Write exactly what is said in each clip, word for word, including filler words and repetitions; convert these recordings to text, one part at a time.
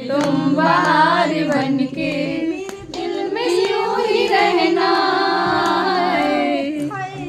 तुम बाहर बन के, दिल में यूं ही रहना है,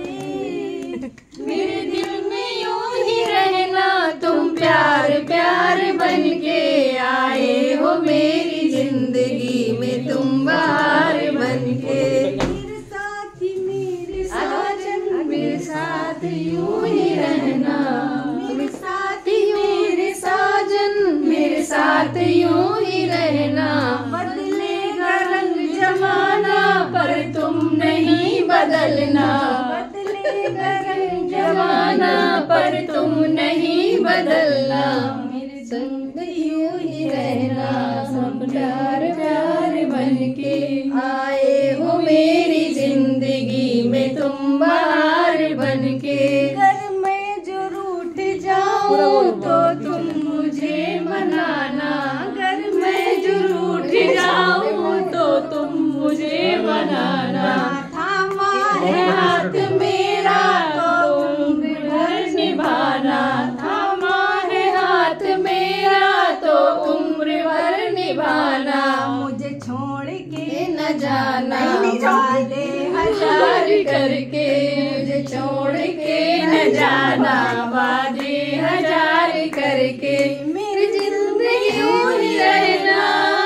मेरे दिल में यूं ही रहना। तुम प्यार प्यार बन के आए हो मेरी जिंदगी में, तुम बाहर बन के। मेरे साथी मेरे साजन, मेरे साथ यूं ही रहना, मेरे साथी मेरे साजन, मेरे साथ यूं ही रहना। बदलेगा रंग जमाना पर तुम नहीं बदलना, बदलेगा रंग जमाना पर तुम नहीं बदलना। मेरे संग यूं ही रहना, सब प्यार प्यार बन के आए हो मेरी जिंदगी में, तुम बाहर बन के। अगर मैं जो रूठ जाऊं तो तुम मुझे मनाना, अगर मैं जो रूठ जाऊं तो तुम मुझे मनाना। थामा है है हाथ मेरा तो उम्र भर निभाना, थामा है हाथ मेरा तो उम्र भर निभाना। मुझे छोड़ के के न जाना नहीं वादे हजार करके, मुझे छोड़ के न जाना वादे हजार करके। मेरी जिंदगी यूं ही रहना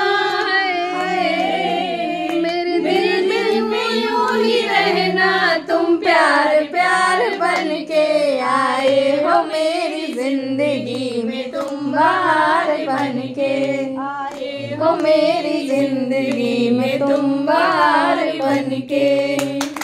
है, मेरे दिल में यूं ही रहना। तुम प्यार प्यार बन के आए हो मेरी जिंदगी में, तुम बाहर बन के आए हो मेरी जिंदगी में, तुम बाहर बन के।